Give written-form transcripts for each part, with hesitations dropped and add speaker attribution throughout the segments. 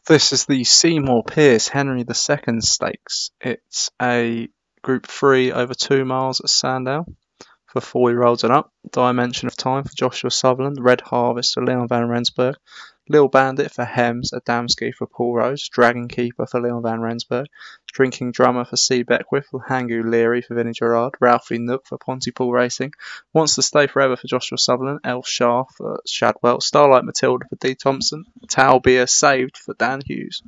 Speaker 1: This is the Seymour Pierce Henry II Stakes. It's a Group 3 over 2 miles at Sandown for 4-year-olds and up. Dimension of Time for Joshua Sutherland. Red Harvest for Leon van Rensburg. Lil Bandit for Hems. Adamski for Paul Rose. Dragon Keeper for Leon van Rensburg. Drinking Drummer for C. Beckwith. Hangu Leary for Vinnie Gerard. Ralphie Nook for Pontypool Racing. Wants to Stay Forever for Joshua Sutherland. El Shah for Shadwell. Starlight Matilda for D. Thompson. Talbia Saved for Dan Hughes.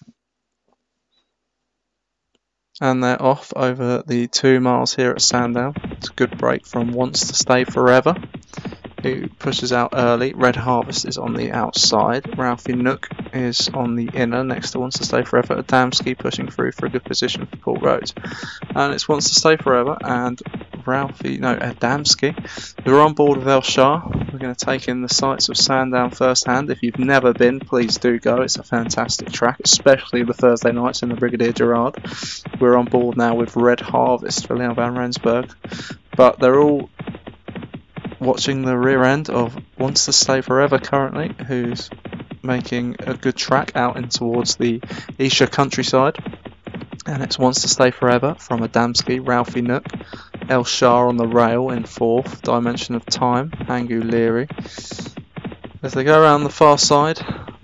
Speaker 1: And they're off over the 2 miles here at Sandown. It's a good break from Wants to Stay Forever, who pushes out early. Red Harvest is on the outside. Ralphie Nook is on the inner next to Wants to Stay Forever. Adamski pushing through for a good position for Paul Rhodes. And it's Wants to Stay Forever and Adamski, who are on board with El Shah. We're going to take in the sights of Sandown firsthand. If you've never been, please do go. It's a fantastic track, especially the Thursday nights in the Brigadier Gerard. We're on board now with Red Harvest for Leon van Rensburg, but they're all watching the rear end of Wants to Stay Forever currently, who's making a good track out in towards the Isha countryside. And it's Wants to Stay Forever from Adamski, Ralphie Nook, El Shah on the rail in 4th, Dimension of Time, Hangu Leary. As they go around the far side,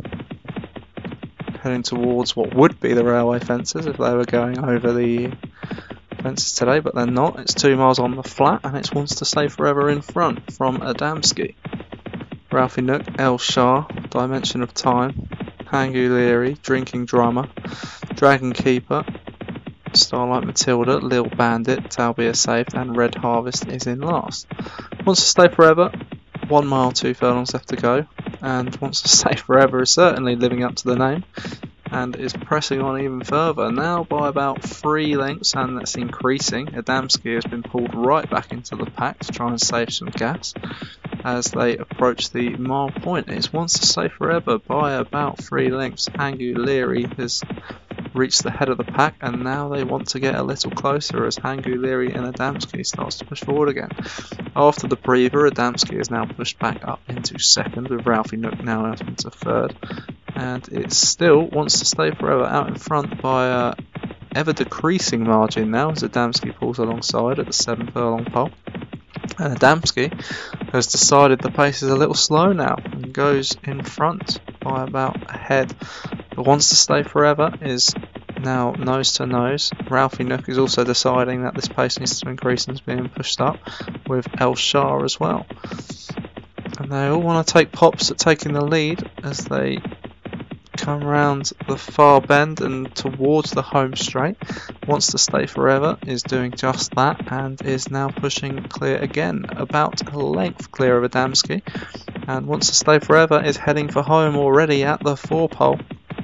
Speaker 1: heading towards what would be the railway fences if they were going over the fences today, but they're not. It's 2 miles on the flat, and it's Wants to Stay Forever in front from Adamski. Ralphie Nook, El Shah, Dimension of Time, Hangu Leary, Drinking Drummer, Dragon Keeper, Starlight Matilda, Lil Bandit, Talbia Saved, and Red Harvest is in last. Wants to Stay Forever, 1 mile 2 furlongs left to go, and Wants to Stay Forever is certainly living up to the name and is pressing on even further, now by about 3 lengths, and that's increasing. Adamski has been pulled right back into the pack to try and save some gas as they approach the mile point. It's Wants to Stay Forever by about 3 lengths. Hangu Leary has reached the head of the pack, and now they want to get a little closer as Hangu Leary and Adamski starts to push forward again. After the breather, Adamski is now pushed back up into 2nd, with Ralphie Nook now out into 3rd, and it still Wants to Stay Forever out in front by a ever decreasing margin now as Adamski pulls alongside at the 7 furlong pole. And Adamski has decided the pace is a little slow now and goes in front by about a head. But Wants to Stay Forever is now nose to nose. Ralphie Nook is also deciding that this pace needs to increase and is being pushed up with El Shah as well. And they all want to take pops at taking the lead as they come around the far bend and towards the home straight. Wants to Stay Forever is doing just that and is now pushing clear again, about a length clear of Adamski. And Wants to Stay Forever is heading for home already at the 4 pole.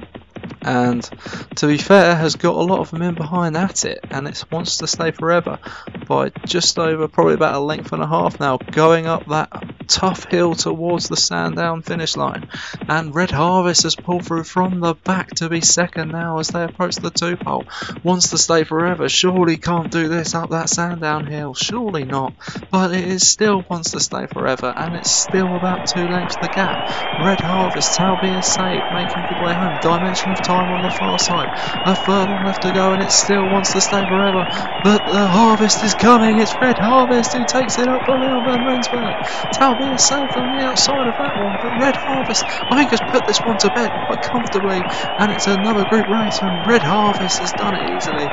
Speaker 1: And to be fair, has got a lot of them in behind at it, and it Wants to Stay Forever by just over probably about a length and a half now, going up that tough hill towards the Sandown finish line. And Red Harvest has pulled through from the back to be 2nd now as they approach the 2 pole. Wants to Stay Forever surely can't do this up that Sandown hill, surely not, but it is still Wants to Stay Forever, and it's still about 2 lengths the gap. Red Harvest, Talbia Saved, making good way home. Dimension of Time on the far side, a furlong left to go, and it still Wants to Stay Forever, but the Harvest is coming. It's Red Harvest who takes it up for Leon van Rensburg. Talbia Saved on the outside of that one, but Red Harvest I think has put this one to bed quite comfortably, and it's another group race and Red Harvest has done it easily.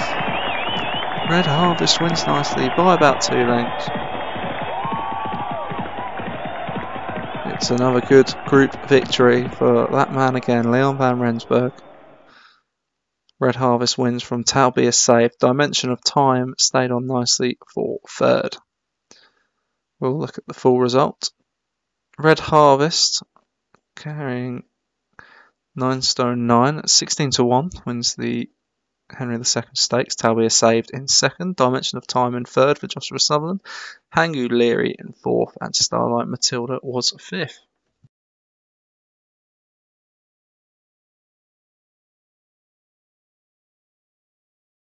Speaker 1: Red Harvest wins nicely by about 2 lengths. It's another good group victory for that man again, Leon van Rensburg. Red Harvest wins from Talbia Saved. Dimension of Time stayed on nicely for 3rd. We'll look at the full result. Red Harvest carrying 9 stone 9 at 16-1 wins the Henry II Stakes. Talbia Saved in 2nd. Dimension of Time in 3rd for Joshua Sutherland. Hangu Leary in 4th, and Starlight Matilda was 5th.